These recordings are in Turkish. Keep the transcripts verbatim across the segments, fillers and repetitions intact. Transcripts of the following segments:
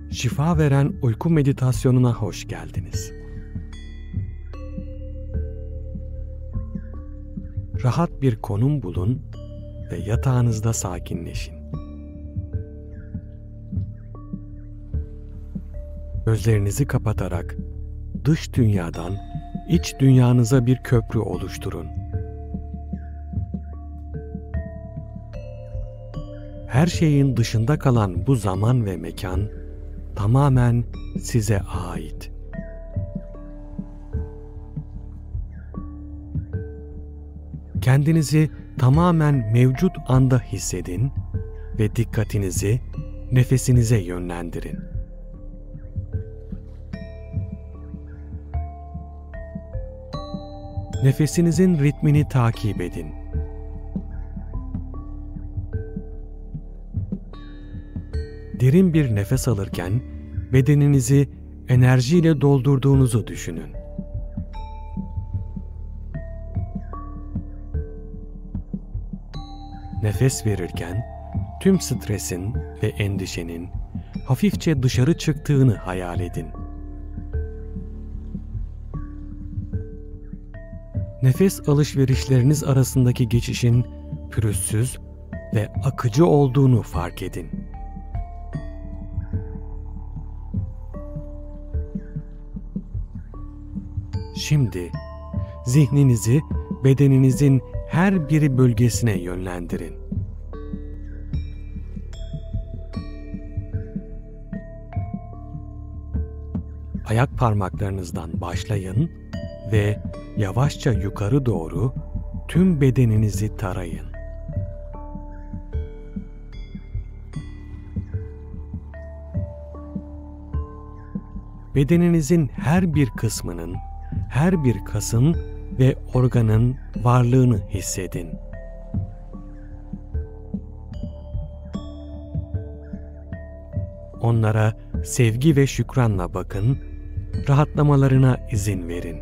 Şifa veren uyku meditasyonuna hoş geldiniz. Rahat bir konum bulun ve yatağınızda sakinleşin. Gözlerinizi kapatarak dış dünyadan iç dünyanıza bir köprü oluşturun. Her şeyin dışında kalan bu zaman ve mekan tamamen size ait. Kendinizi tamamen mevcut anda hissedin ve dikkatinizi nefesinize yönlendirin. Nefesinizin ritmini takip edin. Derin bir nefes alırken bedeninizi enerjiyle doldurduğunuzu düşünün. Nefes verirken tüm stresin ve endişenin hafifçe dışarı çıktığını hayal edin. Nefes alışverişleriniz arasındaki geçişin pürüzsüz ve akıcı olduğunu fark edin. Şimdi zihninizi bedeninizin her bir bölgesine yönlendirin. Ayak parmaklarınızdan başlayın ve yavaşça yukarı doğru tüm bedeninizi tarayın. Bedeninizin her bir kısmının, her bir kasın ve organın varlığını hissedin. Onlara sevgi ve şükranla bakın, rahatlamalarına izin verin.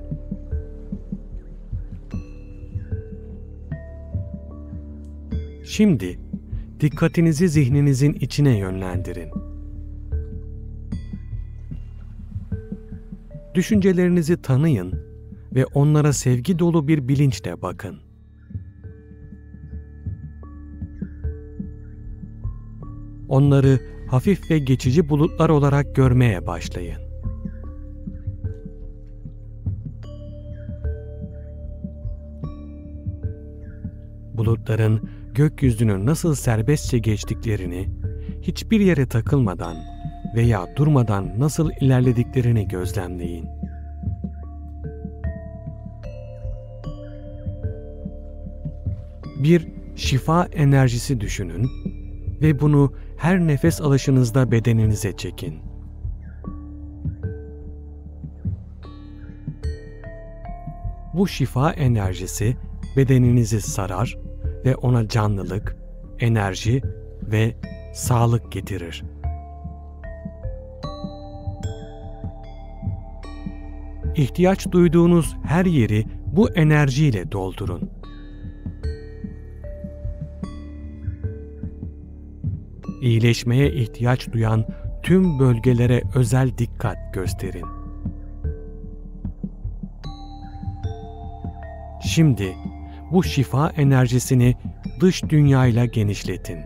Şimdi dikkatinizi zihninizin içine yönlendirin. Düşüncelerinizi tanıyın ve onlara sevgi dolu bir bilinçle bakın. Onları hafif ve geçici bulutlar olarak görmeye başlayın. Bulutların gökyüzünü nasıl serbestçe geçtiklerini, hiçbir yere takılmadan veya durmadan nasıl ilerlediklerini gözlemleyin. Bir şifa enerjisi düşünün ve bunu her nefes alışınızda bedeninize çekin. Bu şifa enerjisi bedeninizi sarar ve ona canlılık, enerji ve sağlık getirir. İhtiyaç duyduğunuz her yeri bu enerjiyle doldurun. İyileşmeye ihtiyaç duyan tüm bölgelere özel dikkat gösterin. Şimdi bu şifa enerjisini dış dünyayla genişletin.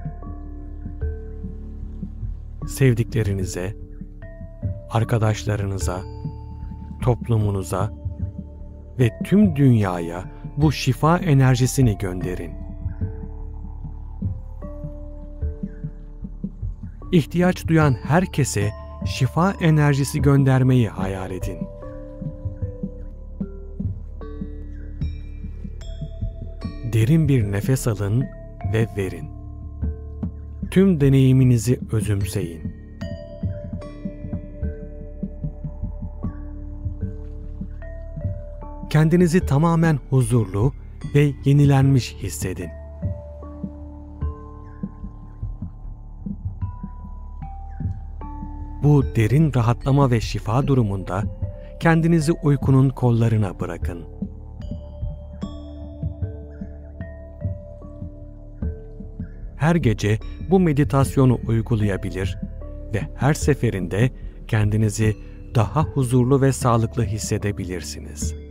Sevdiklerinize, arkadaşlarınıza, toplumunuza ve tüm dünyaya bu şifa enerjisini gönderin. İhtiyaç duyan herkese şifa enerjisi göndermeyi hayal edin. Derin bir nefes alın ve verin. Tüm deneyiminizi özümseyin. Kendinizi tamamen huzurlu ve yenilenmiş hissedin. Bu derin rahatlama ve şifa durumunda kendinizi uykunun kollarına bırakın. Her gece bu meditasyonu uygulayabilir ve her seferinde kendinizi daha huzurlu ve sağlıklı hissedebilirsiniz.